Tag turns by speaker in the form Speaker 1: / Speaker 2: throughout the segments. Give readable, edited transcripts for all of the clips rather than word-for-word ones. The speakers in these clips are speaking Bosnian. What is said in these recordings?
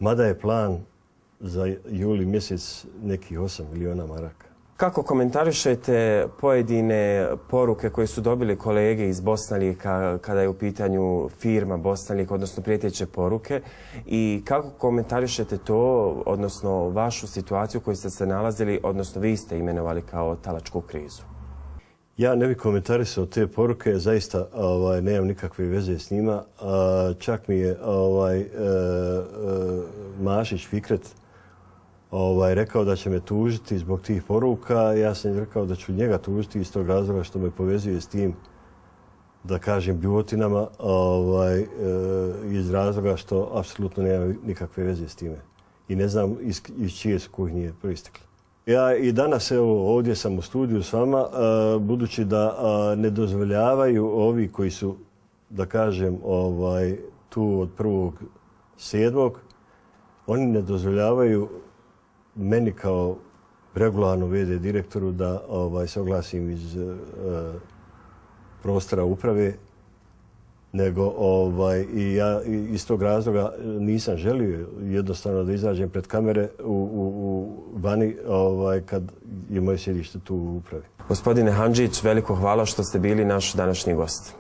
Speaker 1: mada je plan za juli mjesec nekih 8 miliona maraka.
Speaker 2: Kako komentarišete pojedine poruke koje su dobili kolege iz Bosnalika kada je u pitanju firma Bosnalik, odnosno prijeteće poruke, i kako komentarišete to, odnosno vašu situaciju u kojoj ste se nalazili, odnosno vi ste imenovali kao talačku krizu?
Speaker 1: Ja ne bih komentarisao te poruke, zaista nemam nikakve veze s njima. Čak mi je Mašić Fikret rekao da će me tužiti zbog tih poruka. Ja sam rekao da ću njega tužiti iz tog razloga što me povezuje s tim, da kažem, bljuvotinama, iz razloga što apsolutno nema nikakve veze s time. I ne znam iz čije su kuhinje proistekle. Ja i danas ovdje sam u studiju s vama, budući da ne dozvoljavaju ovi koji su, da kažem, tu od 1.7. Oni ne dozvoljavaju meni kao regularno VD direktoru da se oglasim iz prostora uprave, nego i ja iz tog razloga nisam želio jednostavno da izađem pred kamere vani kad je moje sjedište tu u upravi.
Speaker 2: Gospodine Handžić, veliko hvala što ste bili naš današnji gost.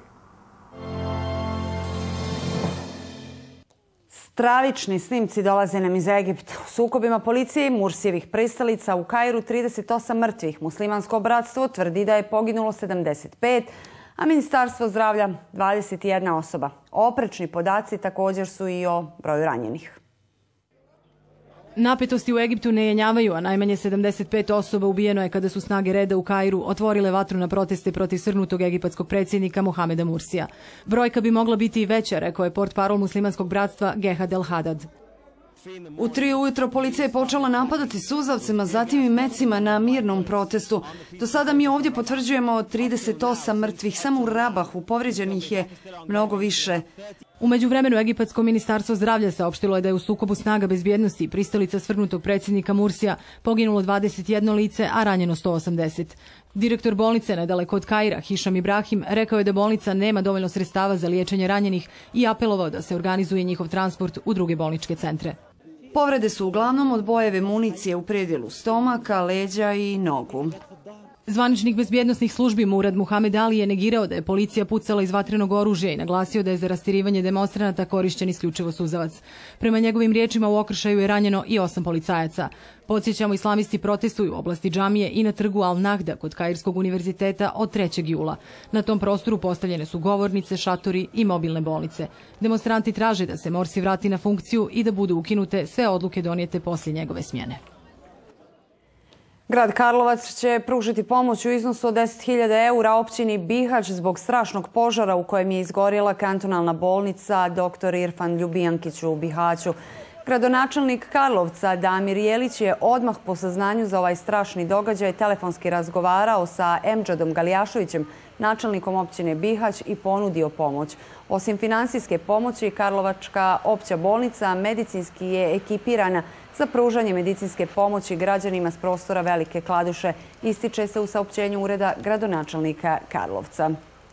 Speaker 3: Stravični snimci dolaze nam iz Egipta. U sukobima policije i Mursijevih pristalica u Kairu 38 mrtvih. Muslimansko bratstvo tvrdi da je poginulo 75, a Ministarstvo zdravlja 21 osoba. Oprečni podaci također su i o broju ranjenih.
Speaker 4: Napetosti u Egiptu ne jenjavaju, a najmanje 75 osoba ubijeno je kada su snage reda u Kairu otvorile vatru na proteste protiv svrgnutog egipatskog predsjednika Mohameda Mursija. Brojka bi mogla biti i veća, rekao je portparol muslimanskog bratstva Gehad El Hadad.
Speaker 3: U 3 ujutro policija je počela napadati suzavcima, zatim i mecima na mirnom protestu. Do sada mi ovdje potvrđujemo 38 mrtvih, samo u Rabahu povrijeđenih je mnogo više.
Speaker 4: U međuvremenu Egipatsko ministarstvo zdravlja saopštilo je da je u sukobu snaga bezbjednosti i pristalica svrgnutog predsjednika Mursija poginulo 21 lice, a ranjeno 180. Direktor bolnice nedaleko od Kaira, Hišam Ibrahim, rekao je da bolnica nema dovoljno sredstava za liječenje ranjenih i apelovao da se organizuje njihov transport u druge bolničke centre.
Speaker 3: Povrede su uglavnom od bojeve municije u predjelu stomaka, leđa i nogu.
Speaker 4: Zvaničnik bezbjednosnih službi Murad Muhamed Ali je negirao da je policija pucala iz vatrenog oružja i naglasio da je za rastirivanje demonstranata korišćen isključivo suzavac. Prema njegovim riječima u okršaju je ranjeno i 8 policajaca. Podsjećamo, islamisti protestuju u oblasti džamije i na trgu Al-Nahda kod Kairskog univerziteta od 3. jula. Na tom prostoru postavljene su govornice, šatori i mobilne bolnice. Demonstranti traže da se Morsi vrati na funkciju i da budu ukinute sve odluke donijete poslije njegove smjene.
Speaker 3: Grad Karlovac će pružiti pomoć u iznosu od 10.000 eura općini Bihać zbog strašnog požara u kojem je izgorjela kantonalna bolnica dr. Irfan Ljubijankić u Bihaću. Gradonačelnik Karlovca Damir Jelić je odmah po saznanju za ovaj strašni događaj telefonski razgovarao sa Emdžadom Galijašovićem, načelnikom općine Bihać, i ponudio pomoć. Osim finansijske pomoći, Karlovačka opća bolnica medicinski je ekipirana za pružanje medicinske pomoći građanima s prostora Velike Kladuše, ističe se u saopćenju ureda gradonačelnika Karlovca.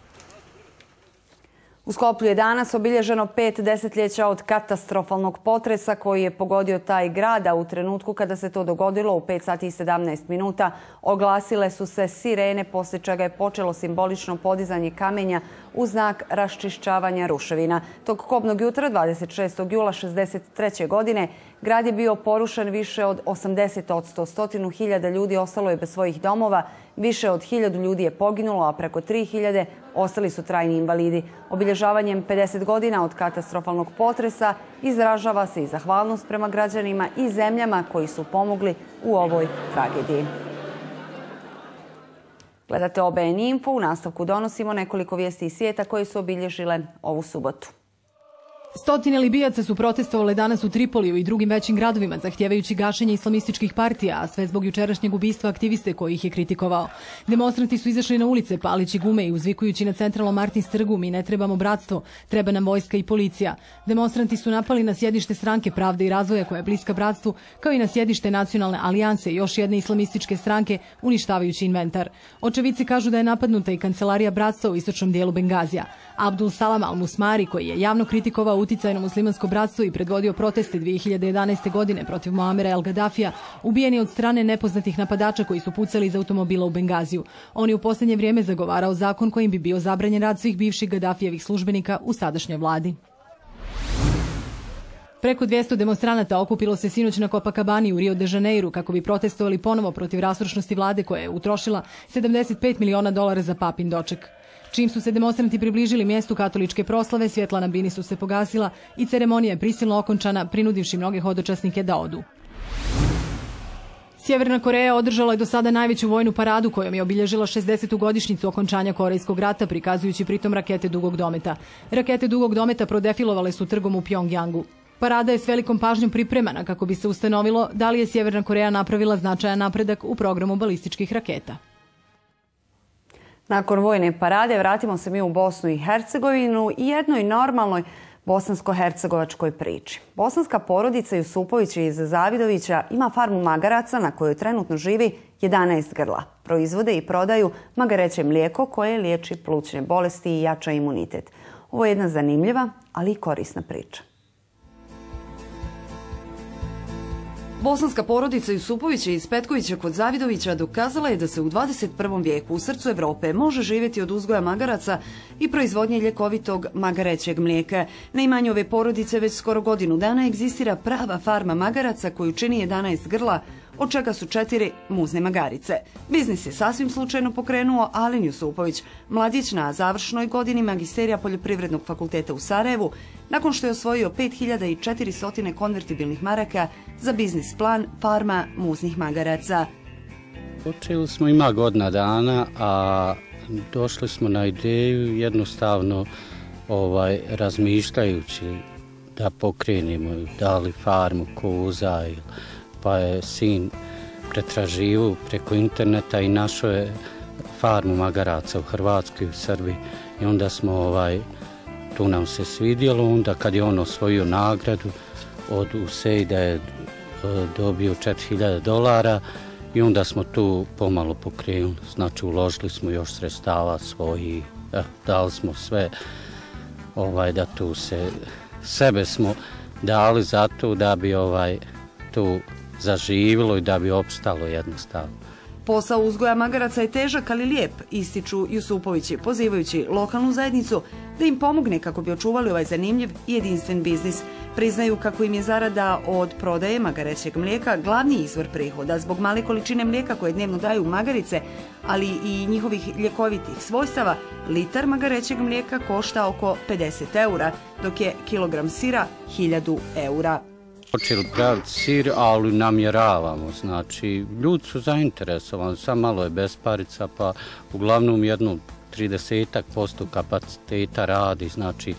Speaker 3: U Skoplju je danas obilježeno 5 desetljeća od katastrofalnog potresa koji je pogodio taj grad, a u trenutku kada se to dogodilo u 5 sati i 17 minuta oglasile su se sirene, poslije čega je počelo simbolično podizanje kamenja u znak raščišćavanja ruševina. Tog kobnog jutra 26. jula 1963. godine grad je bio porušen više od 80%. 100.000 ljudi ostalo je bez svojih domova, više od 1.000 ljudi je poginulo, a preko 3.000 ostali su trajni invalidi. Obilježavanjem 50 godina od katastrofalnog potresa izražava se i zahvalnost prema građanima i zemljama koji su pomogli u ovoj tragediji. Gledate OBN Info, u nastavku donosimo nekoliko vijesti iz svijeta koje su obilježile ovu subotu.
Speaker 4: Stotine Libijaca su protestovale danas u Tripoliju i drugim većim gradovima, zahtijevajući gašenje islamističkih partija, a sve zbog jučerašnjeg ubistva aktiviste koji ih je kritikovao. Demonstranti su izašli na ulice palići gume i uzvikujući na centralnom Martins trgu: "Mi ne trebamo bratstvo, treba nam vojska i policija." Demonstranti su napali na sjedište Stranke pravde i razvoja koja je bliska bratstvu, kao i na sjedište Nacionalne alijanse i još jedne islamističke stranke, uništavajući inventar. Očevici kažu da je napadnuta i kancelarija bratstva u istočnom dijelu Bengazija. Abdul Salam al-Musmari, koji je javno kritikovao uticajno muslimansko bratstvo i predvodio proteste 2011. godine protiv Muamera El Gaddafija, ubijen je od strane nepoznatih napadača koji su pucali iz automobila u Bengaziju. On je u posljednje vrijeme zagovarao zakon kojim bi bio zabranjen rad svih bivših Gaddafijevih službenika u sadašnjoj vladi. Preko 200 demonstranata okupilo se sinoć na Copacabani u Rio de Janeiru kako bi protestovali ponovo protiv rastrošnosti vlade koja je utrošila $75 miliona za papin doček. Čim su se demonstranti približili mjestu katoličke proslave, svjetla na bini su se pogasila i ceremonija je prisilno okončana, prinudivši mnoge hodočasnike da odu. Sjeverna Koreja održala je do sada najveću vojnu paradu kojom je obilježila 60. godišnjicu okončanja Korejskog rata, prikazujući pritom rakete dugog dometa. Rakete dugog dometa prodefilovale su trgom u Pjongjangu. Parada je s velikom pažnjom pripremana kako bi se ustanovilo da li je Sjeverna Koreja napravila značajan napredak u programu balističkih raketa.
Speaker 3: Nakon vojne parade vratimo se mi u Bosnu i Hercegovinu i jednoj normalnoj bosansko-hercegovačkoj priči. Bosanska porodica Jusupović iz Zavidovića ima farmu magaraca na kojoj trenutno živi 11 grla. Proizvode i prodaju magareće mlijeko koje liječi plućne bolesti i jača imunitet. Ovo je jedna zanimljiva, ali i korisna priča. Bosanska porodica Jusupovića iz Petkovića kod Zavidovića dokazala je da se u 21. vijeku u srcu Evrope može živjeti od uzgoja magaraca i proizvodnje ljekovitog magarećeg mlijeka. Na imanju ove porodice već skoro godinu dana egzistira prava farma magaraca koju čini 11 grla, od čega su 4 muzne magarice. Biznis je sasvim slučajno pokrenuo Alen Jusupović, mladić na završnoj godini magisterija Poljoprivrednog fakulteta u Sarajevu, nakon što je osvojio 5400 konvertibilnih maraka za biznis plan farma muznih magaraca.
Speaker 5: Počeli smo ima godina dana, a došli smo na ideju jednostavno razmišljajući da pokrenemo da li farmu koza, pa je sin pretraživao preko interneta i našao je farmu magaraca u Hrvatskoj i u Srbiji. I onda smo tu nam se svidjelo, onda kad je on osvojio nagradu od USAID-a je dobio $4000 i onda smo tu pomalo pokrenuli, znači uložili smo još sredstava svojih, dali smo sve, da tu sebe smo dali za to da bi tu zaživilo i da bi opstalo jednostavno.
Speaker 3: Posao uzgoja magaraca je težak, ali lijep, ističu Jusupovići, pozivajući lokalnu zajednicu da im pomogne kako bi očuvali ovaj zanimljiv i jedinstven biznis. Priznaju kako im je zarada od prodaje magarećeg mlijeka glavni izvor prihoda. Zbog male količine mlijeka koje dnevno daju magarice, ali i njihovih ljekovitih svojstava, litar magarećeg mlijeka košta oko 50 eura, dok je kilogram sira 1000 eura.
Speaker 5: Počeli praviti sir, ali namjeravamo, znači ljudi su zainteresovani, sam malo je besparica, pa uglavnom jedno 30% kapaciteta radi, znači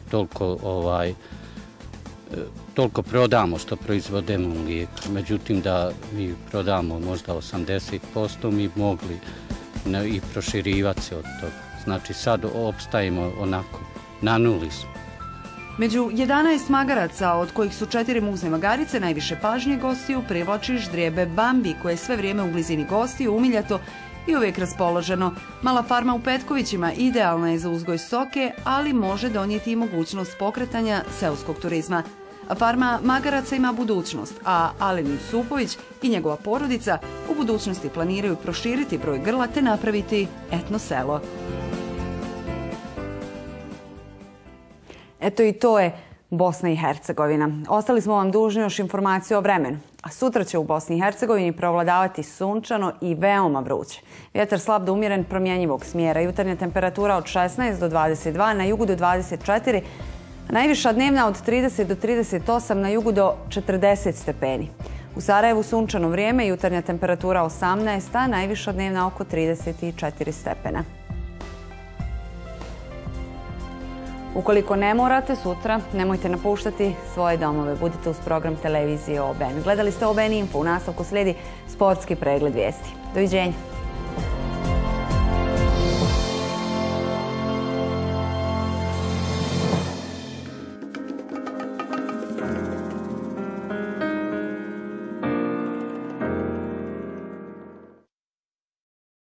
Speaker 5: toliko prodamo što proizvodimo mlijeka. Međutim, da mi prodamo možda 80%, mi mogli i proširivati se od toga. Znači sad opstajemo onako, na nuli smo.
Speaker 3: Među 11 magaraca, od kojih su 4 muzne magarice, najviše pažnje gostiju privlači ždrijebe Bambi, koje je sve vrijeme u blizini gostiju, umiljato i uvijek raspoloženo. Mala farma u Petkovićima idealna je za uzgoj stoke, ali može donijeti i mogućnost pokretanja seoskog turizma. Farma magaraca ima budućnost, a Alen Jusupović i njegova porodica u budućnosti planiraju proširiti broj grla te napraviti etno selo. Eto i to je Bosna i Hercegovina. Ostali smo vam dužni još informaciju o vremenu. A sutra će u Bosni i Hercegovini prevladavati sunčano i veoma vruće. Vjetar slab do umjeren promjenjivog smjera. Jutarnja temperatura od 16 do 22, na jugu do 24, a najviša dnevna od 30 do 38, na jugu do 40 stepeni. U Sarajevu sunčano vrijeme, jutarnja temperatura 18, a najviša dnevna oko 34 stepena. Ukoliko ne morate sutra, nemojte napuštati svoje domove. Budite uz program televizije OBN. Gledali ste OBN Info. U nastavku slijedi sportski pregled vijesti. Doviđenja.